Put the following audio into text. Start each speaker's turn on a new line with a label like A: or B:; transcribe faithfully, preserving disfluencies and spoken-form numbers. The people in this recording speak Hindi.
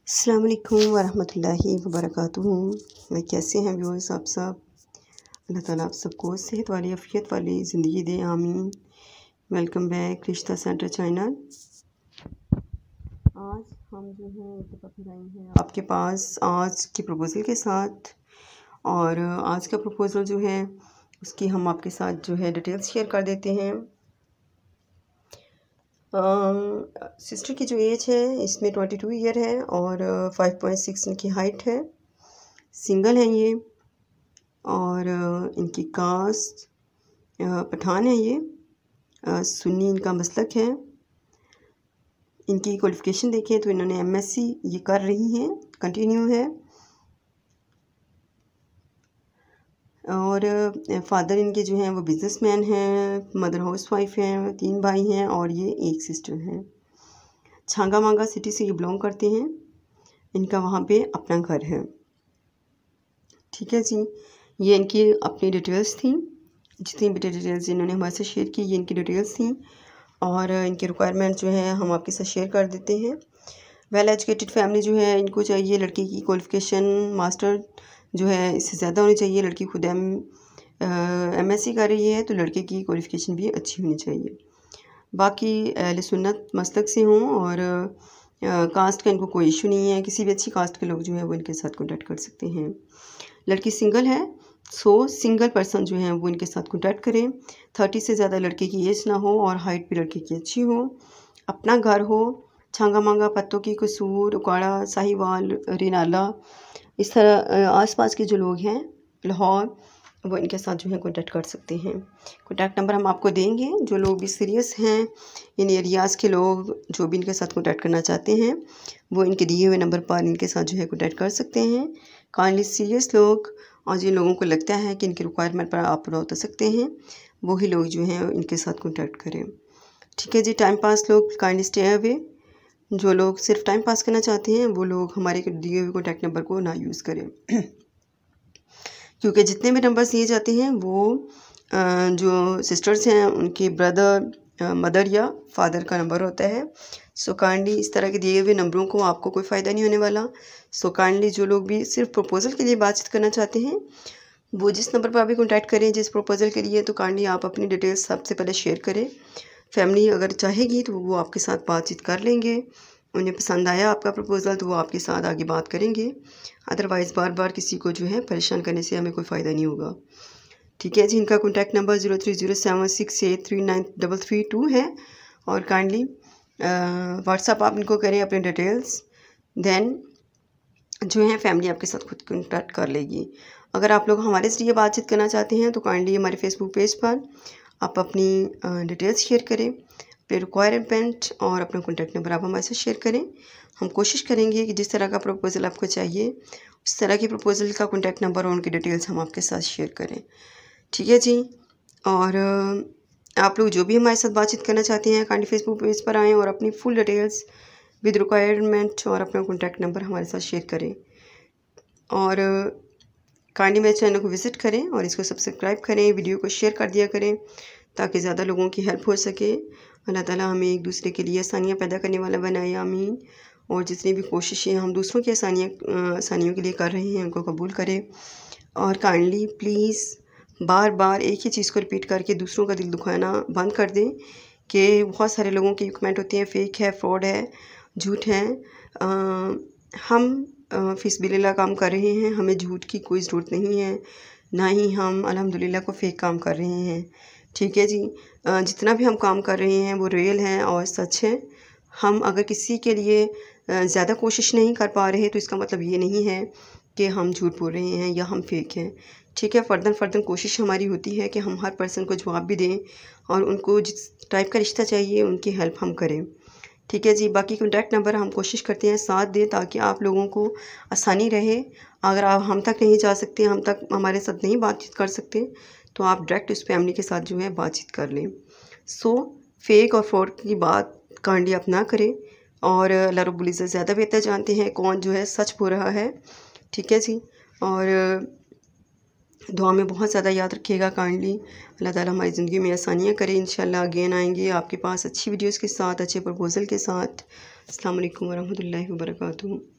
A: अस्सलाम वालेकुम वरहमतुल्लाहि वबरकातुहू। मैं कैसे हैं व्यूअर्स आप सब। अल्लाह ताला आप सबको सेहत वाली आफियत वाली ज़िंदगी दे, आमीन। वेलकम बैक रिश्ता सेंटर चैनल। आज हम जो है एक फिर आए हैं आपके पास आज के प्रपोज़ल के साथ, और आज का प्रपोज़ल जो है उसकी हम आपके साथ जो है डिटेल्स शेयर कर देते हैं। सिस्टर की जो एज है इसमें ट्वेंटी टू ईयर है और फाइव पॉइंट सिक्स इनकी हाइट है। सिंगल हैं ये, और इनकी कास्ट पठान है। ये सुन्नी इनका मसलक है। इनकी क्वालिफ़िकेशन देखें तो इन्होंने एमएससी ये कर रही हैं, कंटिन्यू है। और फादर इनके जो हैं वो बिजनेसमैन हैं, मदर हाउसवाइफ हैं, तीन भाई हैं और ये एक सिस्टर हैं। छांगा मांगा सिटी से ये बिलोंग करते हैं। इनका वहाँ पे अपना घर है। ठीक है जी, ये इनकी अपनी डिटेल्स थी। जितनी भी डिटेल्स इन्होंने हमारे से शेयर की ये इनकी डिटेल्स थी, और इनकी रिक्वायरमेंट जो है हम आपके साथ शेयर कर देते हैं। वेल एजुकेटेड फैमिली जो है इनको चाहिए लड़की की क्वालिफ़िकेशन मास्टर जो है इससे ज़्यादा होनी चाहिए। लड़की खुद एम एम एस सी कर रही है तो लड़के की क्वालिफ़िकेशन भी अच्छी होनी चाहिए। बाकी अहले सुन्नत मसलक से हों, और आ, कास्ट का इनको कोई इशू नहीं है। किसी भी अच्छी कास्ट के लोग जो है वो इनके साथ कॉन्टैक्ट कर सकते हैं। लड़की सिंगल है, सो सिंगल पर्सन जो है वो इनके साथ कॉन्टैक्ट करें। थर्टी से ज़्यादा लड़के की एज ना हो और हाइट भी लड़के की अच्छी हो। अपना घर हो, छांगा मांगा, पत्तों की, कसूर, उकाड़ा, साहिवाल, रेनाला, इस तरह आसपास के जो लोग हैं लाहौर, वो इनके साथ जो है कॉन्टैक्ट कर सकते हैं। कॉन्टैक्ट नंबर हम आपको देंगे। जो लोग भी सीरियस हैं, इन एरियाज़ के लोग जो भी इनके साथ कॉन्टैक्ट करना चाहते हैं वो इनके दिए हुए नंबर पर इनके साथ जो है कॉन्टैक्ट कर सकते हैं। काइंडली सीरियस लोग और जिन लोगों को लगता है कि इनकी रिक्वायरमेंट पर आप पूरा उतर सकते हैं वही लोग जो हैं इनके साथ कॉन्टैक्ट करें। ठीक है जी। टाइम पास लोग काइंडली स्टे अवे। जो लोग सिर्फ टाइम पास करना चाहते हैं वो लोग हमारे दिए हुए कॉन्टैक्ट नंबर को ना यूज़ करें क्योंकि जितने भी नंबर्स दिए जाते हैं वो जो सिस्टर्स हैं उनके ब्रदर, मदर या फादर का नंबर होता है। सो काइंडली इस तरह के दिए हुए नंबरों को आपको कोई फ़ायदा नहीं होने वाला। सो काइंडली जो लोग भी सिर्फ प्रपोज़ल के लिए बातचीत करना चाहते हैं वो जिस नंबर पर अभी कॉन्टैक्ट करें जिस प्रपोज़ल के लिए, तो काइंडली आप अपनी डिटेल्स सबसे पहले शेयर करें। फैमिली अगर चाहेगी तो वो आपके साथ बातचीत कर लेंगे। उन्हें पसंद आया आपका प्रपोज़ल तो वो आपके साथ आगे बात करेंगे। अदरवाइज़ बार बार किसी को जो है परेशान करने से हमें कोई फ़ायदा नहीं होगा। ठीक है जी। इनका contact number zero three zero seven six eight three nine double three two है, और काइंडली व्हाट्सअप आप इनको करें अपने डिटेल्स, देन जो है फैमिली आपके साथ खुद कॉन्टैक्ट कर लेगी। अगर आप लोग हमारे जरिए बातचीत करना चाहते हैं तो काइंडली हमारे फेसबुक पेज पर आप अपनी डिटेल्स शेयर करें, अपने रिक्वायरमेंट और अपना कॉन्टैक्ट नंबर आप हमारे साथ शेयर करें। हम कोशिश करेंगे कि जिस तरह का प्रपोज़ल आपको चाहिए उस तरह की प्रपोज़ल का कॉन्टैक्ट नंबर और उनकी डिटेल्स हम आपके साथ शेयर करें। ठीक है जी। और आप लोग जो भी हमारे साथ बातचीत करना चाहते हैं काइंडली फेसबुक पेज पर आएँ और अपनी फुल डिटेल्स विद रिक्वायरमेंट और अपना कॉन्टैक्ट नंबर हमारे साथ शेयर करें। और काइंडली मेरे चैनल को विज़िट करें और इसको सब्सक्राइब करें, वीडियो को शेयर कर दिया करें ताकि ज़्यादा लोगों की हेल्प हो सके। अल्लाह ताला हमें एक दूसरे के लिए आसानियाँ पैदा करने वाला बनाए, आमीन। और जितनी भी कोशिशें हम दूसरों की आसानियाँ आसानियों के लिए कर रहे हैं उनको कबूल करें। और काइंडली प्लीज़ बार बार एक ही चीज़ को रिपीट करके दूसरों का दिल दुखाना बंद कर दें कि बहुत सारे लोगों के कमेंट होते हैं फेक है, फ्रॉड है, झूठ है। आ, हम फिस्बिलिल्लाह काम कर रहे हैं, हमें झूठ की कोई ज़रूरत नहीं है, ना ही हम अल्हम्दुलिल्लाह को फेक काम कर रहे हैं। ठीक है जी। जितना भी हम काम कर रहे हैं वो रियल है और सच है। हम अगर किसी के लिए ज़्यादा कोशिश नहीं कर पा रहे तो इसका मतलब ये नहीं है कि हम झूठ बोल रहे हैं या हम फेक हैं। ठीक है। फ़र्दन फ़र्दन कोशिश हमारी होती है कि हम हर पर्सन को जवाब भी दें और उनको जिस टाइप का रिश्ता चाहिए उनकी हेल्प हम करें। ठीक है जी। बाकी कॉन्टैक्ट नंबर हम कोशिश करते हैं साथ दें ताकि आप लोगों को आसानी रहे। अगर आप हम तक नहीं जा सकते, हम तक हमारे साथ नहीं बातचीत कर सकते तो आप डायरेक्ट उस फैमिली के साथ जो है बातचीत कर लें। सो फेक और फ्रॉड की बात काइंडली आप ना करें, और अल्लाह रब्बुल इज़्ज़त ज़्यादा बेहतर जानते हैं कौन जो है सच बोल रहा है। ठीक है जी। और दुआ में बहुत ज़्यादा याद रखिएगा काइंडली। अल्लाह ताला हमारी ज़िंदगी में आसानियाँ करे। इंशाल्लाह अगेन आएंगे आपके पास अच्छी वीडियोज़ के साथ, अच्छे प्रपोज़ल के साथ। अस्सलाम वालेकुम वरहमतुल्लाहि वबरकातुहू।